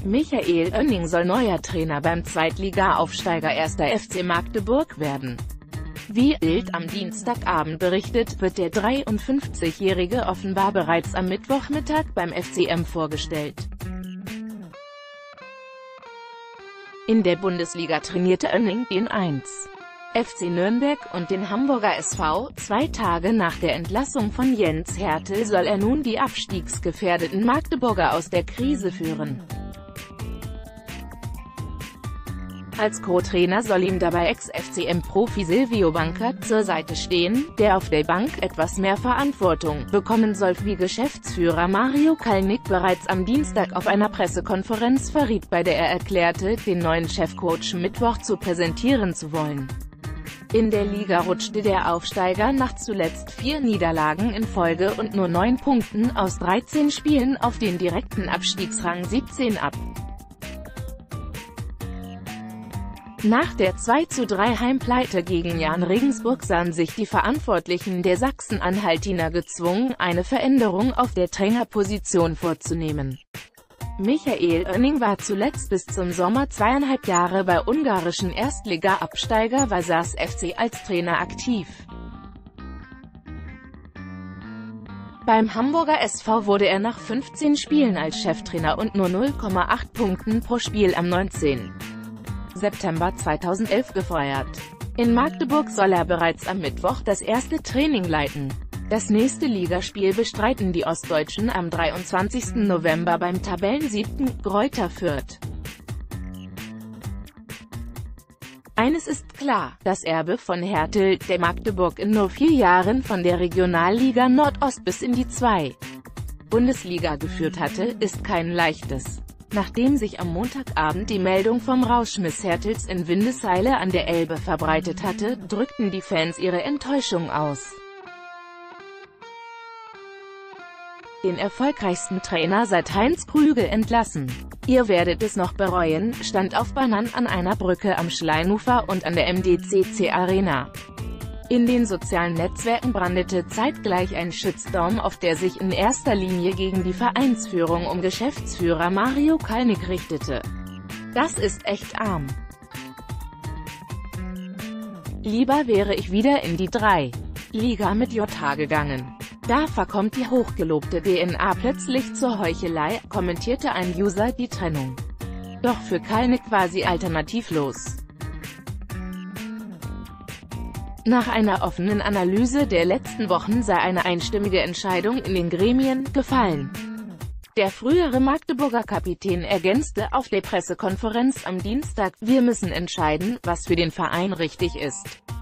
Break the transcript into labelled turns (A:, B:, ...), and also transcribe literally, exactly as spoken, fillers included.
A: Michael Oenning soll neuer Trainer beim Zweitliga-Aufsteiger erster F C Magdeburg werden. Wie Bild am Dienstagabend berichtet, wird der dreiundfünfzigjährige offenbar bereits am Mittwochmittag beim F C M vorgestellt. In der Bundesliga trainierte Oenning den eins F C Nürnberg und den Hamburger S V. Zwei Tage nach der Entlassung von Jens Hertel soll er nun die abstiegsgefährdeten Magdeburger aus der Krise führen. Als Co-Trainer soll ihm dabei Ex-F C M-Profi Silvio Bankert zur Seite stehen, der auf der Bank etwas mehr Verantwortung bekommen soll, wie Geschäftsführer Mario Kalnick bereits am Dienstag auf einer Pressekonferenz verriet, bei der er erklärte, den neuen Chefcoach Mittwoch zu präsentieren zu wollen. In der Liga rutschte der Aufsteiger nach zuletzt vier Niederlagen in Folge und nur neun Punkten aus dreizehn Spielen auf den direkten Abstiegsrang siebzehn ab. Nach der zwei zu drei Heimpleite gegen Jahn Regensburg sahen sich die Verantwortlichen der Sachsen-Anhaltiner gezwungen, eine Veränderung auf der Trainerposition vorzunehmen. Michael Oenning war zuletzt bis zum Sommer zweieinhalb Jahre bei ungarischen Erstliga-Absteiger Vasas F C als Trainer aktiv. Beim Hamburger S V wurde er nach fünfzehn Spielen als Cheftrainer und nur null Komma acht Punkten pro Spiel am neunzehnten September zweitausendelf gefeuert. In Magdeburg soll er bereits am Mittwoch das erste Training leiten. Das nächste Ligaspiel bestreiten die Ostdeutschen am dreiundzwanzigsten November beim Tabellensiebten Greuther Fürth. Eines ist klar: Das Erbe von Hertel, der Magdeburg in nur vier Jahren von der Regionalliga Nordost bis in die zweite Bundesliga geführt hatte, ist kein leichtes. Nachdem sich am Montagabend die Meldung vom Rauschmiss Hertels in Windeseile an der Elbe verbreitet hatte, drückten die Fans ihre Enttäuschung aus. Den erfolgreichsten Trainer seit Heinz Krügel entlassen. Ihr werdet es noch bereuen, stand auf Bannern an einer Brücke am Schleinufer und an der M D C C Arena. In den sozialen Netzwerken brandete zeitgleich ein Shitstorm, auf der sich in erster Linie gegen die Vereinsführung um Geschäftsführer Mario Kalnick richtete. Das ist echt arm. Lieber wäre ich wieder in die dritte Liga mit J H gegangen. Da verkommt die hochgelobte D N A plötzlich zur Heuchelei, kommentierte ein User die Trennung. Doch für Kalnick war sie alternativlos. Nach einer offenen Analyse der letzten Wochen sei eine einstimmige Entscheidung in den Gremien gefallen. Der frühere Magdeburger Kapitän ergänzte auf der Pressekonferenz am Dienstag: Wir müssen entscheiden, was für den Verein richtig ist.